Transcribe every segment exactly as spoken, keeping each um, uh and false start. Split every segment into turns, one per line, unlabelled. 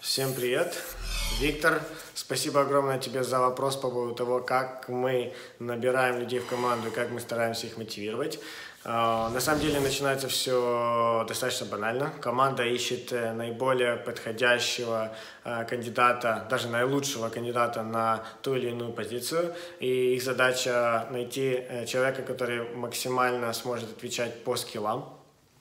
Всем привет, Виктор. Спасибо огромное тебе за вопрос по поводу того, как мы набираем людей в команду и как мы стараемся их мотивировать. На самом деле начинается все достаточно банально. Команда ищет наиболее подходящего кандидата, даже наилучшего кандидата на ту или иную позицию. И их задача найти человека, который максимально сможет отвечать по скиллам.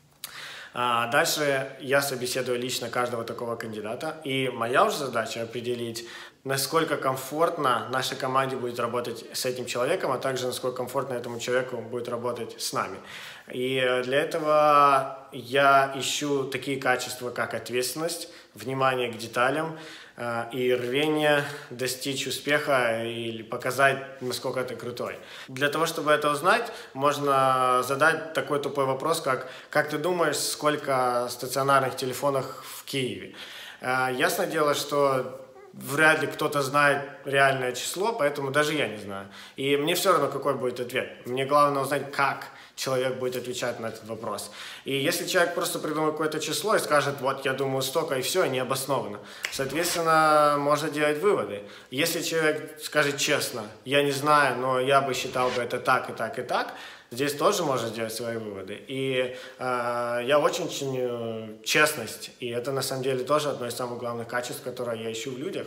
Дальше я собеседую лично каждого такого кандидата, и моя уже задача определить, насколько комфортно нашей команде будет работать с этим человеком, а также насколько комфортно этому человеку будет работать с нами. И для этого я ищу такие качества, как ответственность, внимание к деталям и рвение достичь успеха или показать, насколько ты крутой. Для того, чтобы это узнать, можно задать такой тупой вопрос, как «Как ты думаешь, сколько стационарных телефонов в Киеве?» Ясное дело, что вряд ли кто-то знает реальное число, поэтому даже я не знаю. И мне все равно, какой будет ответ. Мне главное узнать, как человек будет отвечать на этот вопрос. И если человек просто придумает какое-то число и скажет, вот, я думаю, столько, и все, необоснованно, соответственно, можно делать выводы. Если человек скажет честно, я не знаю, но я бы считал бы это так и так и так, здесь тоже можно сделать свои выводы. И э, я очень ценю честность, и это на самом деле тоже одно из самых главных качеств, которое я ищу в людях.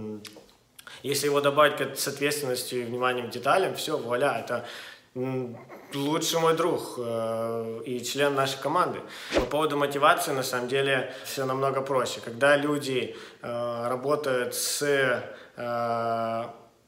Если его добавить с ответственностью и вниманием к деталям, все, вуаля, это лучший мой друг э, и член нашей команды. По поводу мотивации, на самом деле, все намного проще. Когда люди э, работают с, э,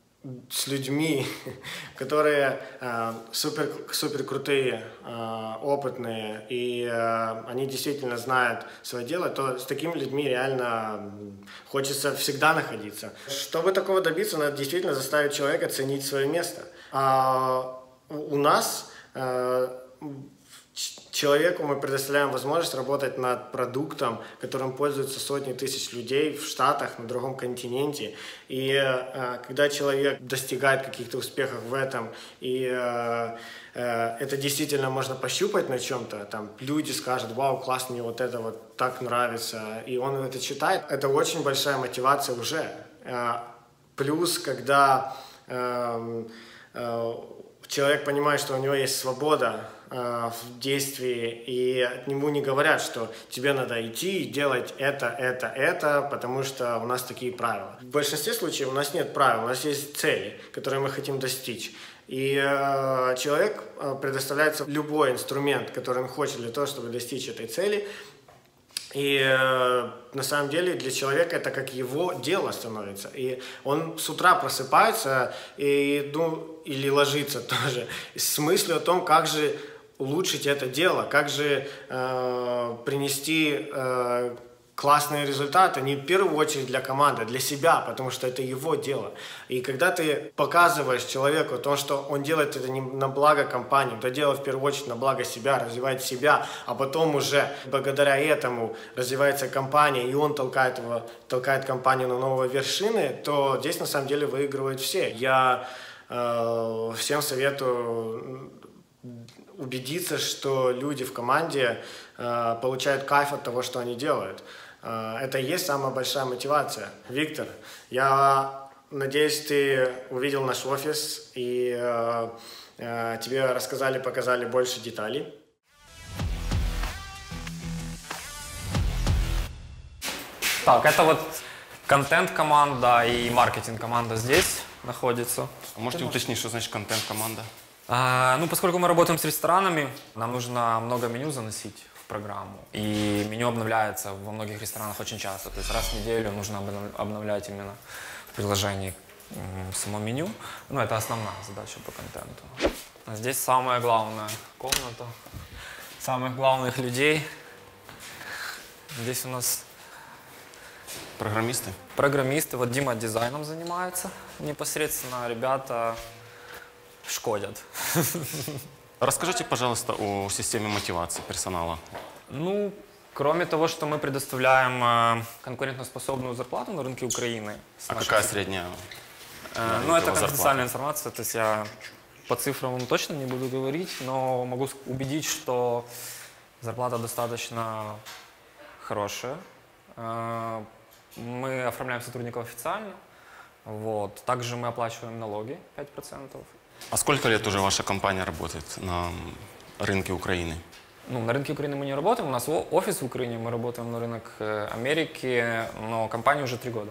с людьми, которые э, супер, супер крутые, э, опытные, и э, они действительно знают свое дело, то с такими людьми реально хочется всегда находиться. Чтобы такого добиться, надо действительно заставить человека ценить свое место. А у нас э, человеку мы предоставляем возможность работать над продуктом, которым пользуются сотни тысяч людей в Штатах, на другом континенте. И э, когда человек достигает каких-то успехов в этом, и э, э, это действительно можно пощупать на чем-то, там люди скажут, вау, классно, мне вот это вот так нравится, и он это читает, это очень большая мотивация уже. Э, плюс, когда э, э, человек понимает, что у него есть свобода э, в действии, и от него не говорят, что тебе надо идти и делать это, это, это, потому что у нас такие правила. В большинстве случаев у нас нет правил, у нас есть цели, которые мы хотим достичь. И э, человек э, предоставляется любой инструмент, который он хочет для того, чтобы достичь этой цели. И э, на самом деле для человека это как его дело становится. И он с утра просыпается и, ну, или ложится тоже с мыслью о том, как же улучшить это дело, как же э, принести э, классные результаты, не в первую очередь для команды, а для себя, потому что это его дело. И когда ты показываешь человеку то, что он делает это не на благо компании, то делает в первую очередь на благо себя, развивает себя, а потом уже благодаря этому развивается компания, и он толкает, его, толкает компанию на новые вершины, то здесь на самом деле выигрывают все. Я э, всем советую убедиться, что люди в команде э, получают кайф от того, что они делают. Э, это и есть самая большая мотивация. Виктор, я надеюсь, ты увидел наш офис и э, э, тебе рассказали, показали больше деталей.
Так, это вот контент-команда и маркетинг-команда здесь находится.
А можете уточнить, что значит контент-команда?
А, ну, поскольку мы работаем с ресторанами, нам нужно много меню заносить в программу. И меню обновляется во многих ресторанах очень часто. То есть раз в неделю нужно обновлять именно в приложении само меню. Ну, это основная задача по контенту. А здесь самая главная комната самых главных людей. Здесь у нас
программисты.
Программисты. Вот Дима дизайном занимается непосредственно. Ребята шкодят.
Расскажите, пожалуйста, о системе мотивации персонала.
Ну, кроме того, что мы предоставляем э, конкурентоспособную зарплату на рынке Украины.
А какая средняя?
Э, ну, это конфиденциальная информация, то есть я по цифрам вам точно не буду говорить, но могу убедить, что зарплата достаточно хорошая. Э, Мы оформляем сотрудников официально. Вот. Также мы оплачиваем налоги пять процентов.
А сколько лет уже ваша компания работает на рынке Украины?
Ну, на рынке Украины мы не работаем, у нас о- офис в Украине, мы работаем на рынок э, Америки, но компания уже три года.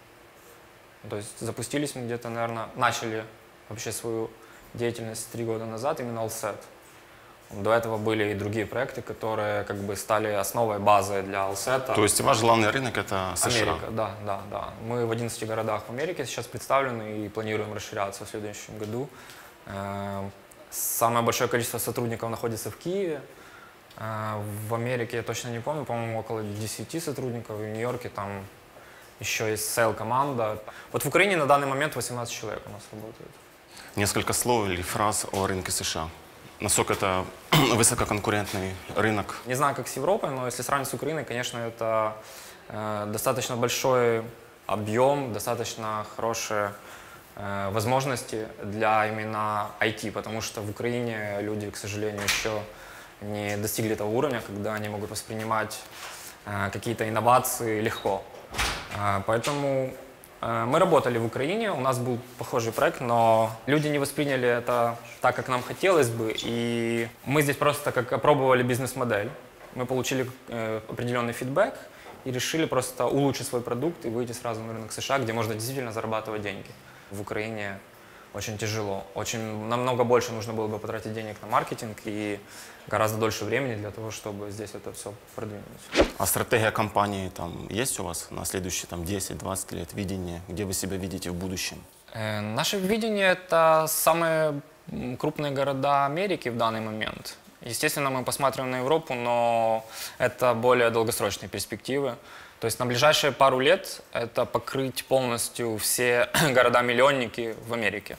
То есть запустились мы где-то, наверное, начали вообще свою деятельность три года назад, именно Allset. До этого были и другие проекты, которые как бы стали основой, базой для Allset.
То есть ваш главный рынок это США?
Америка, да, да, да. Мы в одиннадцати городах в Америке сейчас представлены и планируем расширяться в следующем году. Э, Самое большое количество сотрудников находится в Киеве. Э, В Америке я точно не помню, по-моему, около десяти сотрудников. И в Нью-Йорке там еще есть сейл-команда. Вот в Украине на данный момент восемнадцать человек у нас работает.
Несколько слов или фраз о рынке США. Насколько это высококонкурентный рынок?
Не знаю, как с Европой, но если сравнить с Украиной, конечно, это э, достаточно большой объем, достаточно хорошие э, возможности для именно ай ти, потому что в Украине люди, к сожалению, еще не достигли того уровня, когда они могут воспринимать э, какие-то инновации легко. Э, поэтому э, мы работали в Украине, у нас был похожий проект, но люди не восприняли это так, как нам хотелось бы, и мы здесь просто как опробовали бизнес-модель. Мы получили э, определенный фидбэк и решили просто улучшить свой продукт и выйти сразу на рынок США, где можно действительно зарабатывать деньги. В Украине очень тяжело, очень намного больше нужно было бы потратить денег на маркетинг и гораздо дольше времени для того, чтобы здесь это все продвинуть.
А стратегия компании там есть у вас на следующие там десять-двадцать лет, видение, где вы себя видите в будущем?
Э, Наше видение — это самые м, крупные города Америки в данный момент. Естественно, мы посматриваем на Европу, но это более долгосрочные перспективы. То есть на ближайшие пару лет это покрыть полностью все города-миллионники в Америке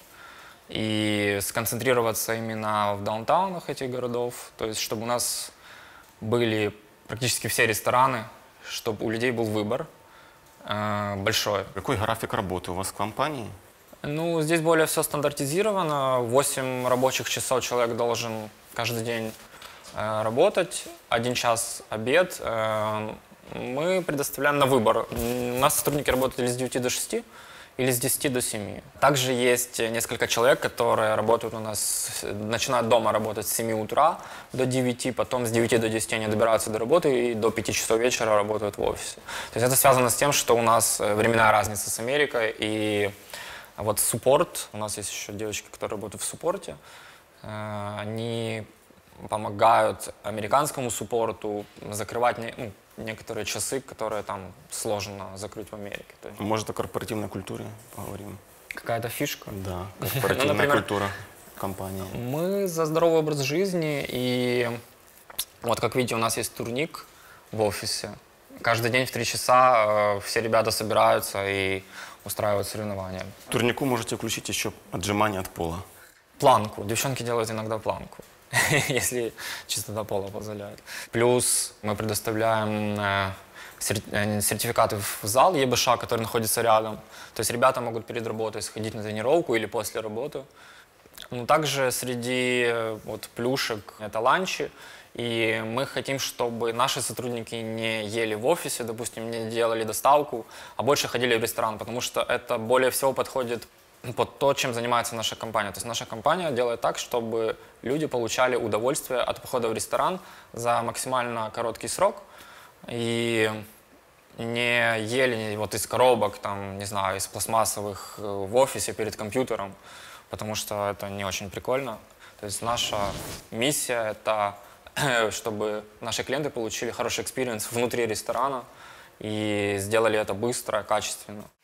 и сконцентрироваться именно в даунтаунах этих городов, то есть чтобы у нас были практически все рестораны, чтобы у людей был выбор э, большой.
Какой график работы у вас в компании?
Ну, здесь более все стандартизировано. восемь рабочих часов человек должен каждый день э, работать, один час обед. Э, мы предоставляем на выбор. У нас сотрудники работают или с девяти до шести, или с десяти до семи. Также есть несколько человек, которые работают у нас, начинают дома работать с семи утра до девяти, потом с девяти до десяти они добираются до работы и до пяти часов вечера работают в офисе. То есть это связано с тем, что у нас временная разница с Америкой, и вот суппорт, у нас есть еще девочки, которые работают в суппорте, э, они помогают американскому суппорту закрывать не, ну, некоторые часы, которые там сложно закрыть в Америке. То есть
Может, о корпоративной культуре поговорим?
какая-то фишка.
Да, корпоративная
например,
культура компании.
Мы за здоровый образ жизни, и вот как видите, у нас есть турник в офисе. Каждый день в три часа э, все ребята собираются и устраивают соревнования.
В турнику можете включить еще отжимания от пола.
Планку. Девчонки делают иногда планку, если чистота пола позволяет. Плюс мы предоставляем э, сер- э, сертификаты в зал е бэ ша, который находится рядом. То есть ребята могут перед работой сходить на тренировку или после работы. Ну, также среди э, вот, плюшек это ланчи. И мы хотим, чтобы наши сотрудники не ели в офисе, допустим, не делали доставку, а больше ходили в ресторан, потому что это более всего подходит под то, чем занимается наша компания. То есть наша компания делает так, чтобы люди получали удовольствие от похода в ресторан за максимально короткий срок и не ели вот из коробок, там, не знаю, из пластмассовых в офисе перед компьютером, потому что это не очень прикольно. То есть наша миссия — это чтобы наши клиенты получили хороший экспириенс внутри ресторана и сделали это быстро, качественно.